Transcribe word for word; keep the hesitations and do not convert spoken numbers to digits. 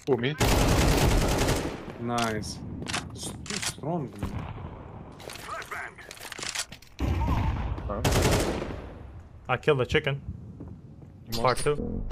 Oh, me? Nice. It's too strong, man. Huh? I killed the chicken. Part two.